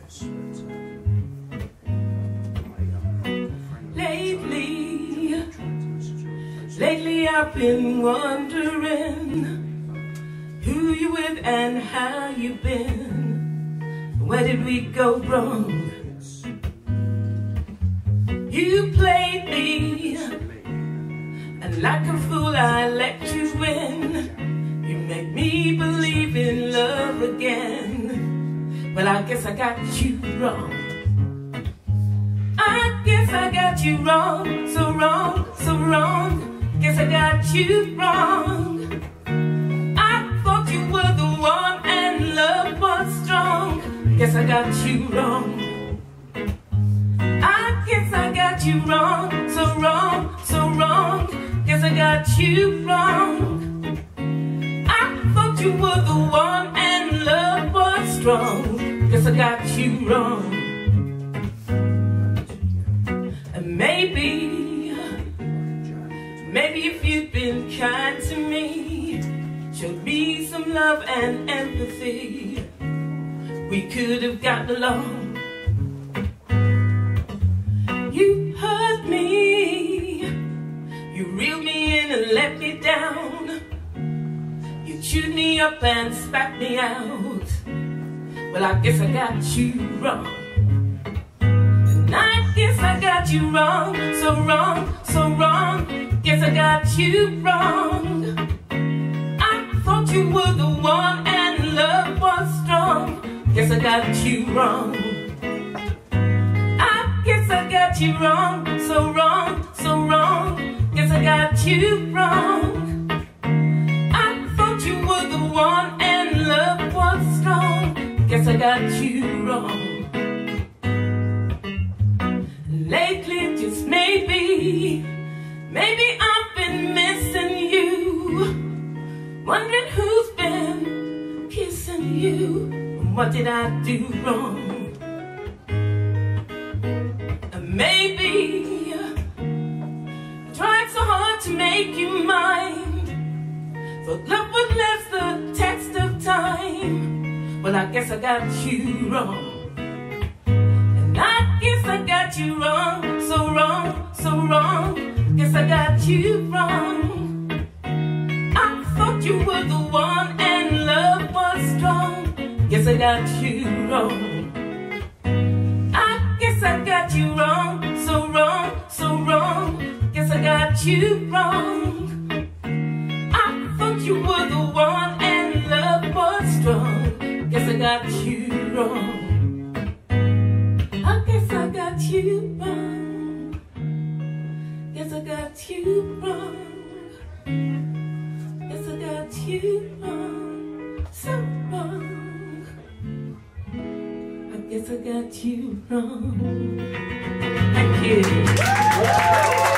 Lately I've been wondering who you with and how you been. Where did we go wrong? You played me, and like a fool I let you win. You make me believe in love again. Well, I guess I got you wrong. I guess I got you wrong, so wrong, so wrong. Guess I got you wrong. I thought you were the one and love was strong. Guess I got you wrong. I guess I got you wrong, so wrong, so wrong. Guess I got you wrong. I thought you were the one and love was strong. Guess I got you wrong. And maybe if you'd been kind to me, showed me some love and empathy, we could have gotten along. You hurt me, you reeled me in and let me down. You chewed me up and spat me out. Well, I guess I got you wrong. And I guess I got you wrong, so wrong, so wrong. Guess I got you wrong. I thought you were the one and love was strong. Guess I got you wrong. I guess I got you wrong, so wrong, so wrong. Guess I got you wrong. I thought you were the one and love was strong. Guess I got you wrong. Lately, just maybe I've been missing you, wondering who's been kissing you, and what did I do wrong? And maybe I tried so hard to make you mine, thought love would last the test of time. Well, I guess I got you wrong. And I guess I got you wrong, so wrong, so wrong. Guess I got you wrong. I thought you were the one and love was strong. Guess I got you wrong. I guess I got you wrong, so wrong, so wrong. Guess I got you wrong. I thought you were the one and love was strong. Guess I got you wrong. I guess I got you wrong. Guess I got you wrong. Guess I got you wrong, so wrong. I guess I got you wrong. Thank you.